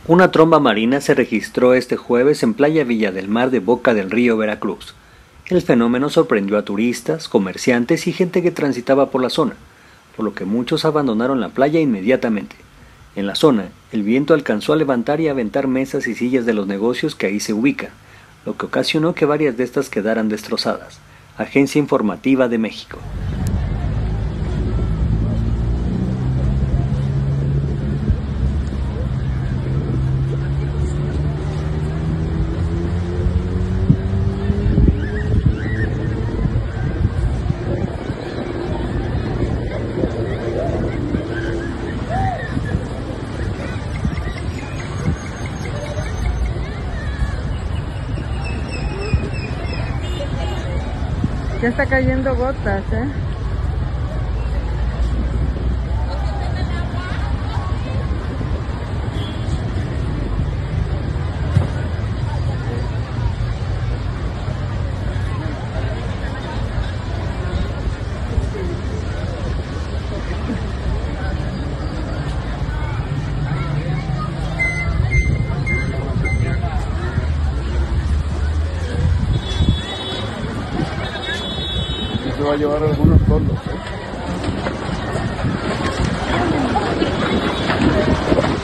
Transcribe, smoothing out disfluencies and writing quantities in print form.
Una tromba marina se registró este jueves en Playa Villa del Mar de Boca del Río, Veracruz. El fenómeno sorprendió a turistas, comerciantes y gente que transitaba por la zona, por lo que muchos abandonaron la playa inmediatamente. En la zona, el viento alcanzó a levantar y aventar mesas y sillas de los negocios que ahí se ubican, lo que ocasionó que varias de estas quedaran destrozadas. Agencia Informativa de México. Ya está cayendo gotas, Se va a llevar algunos tondos,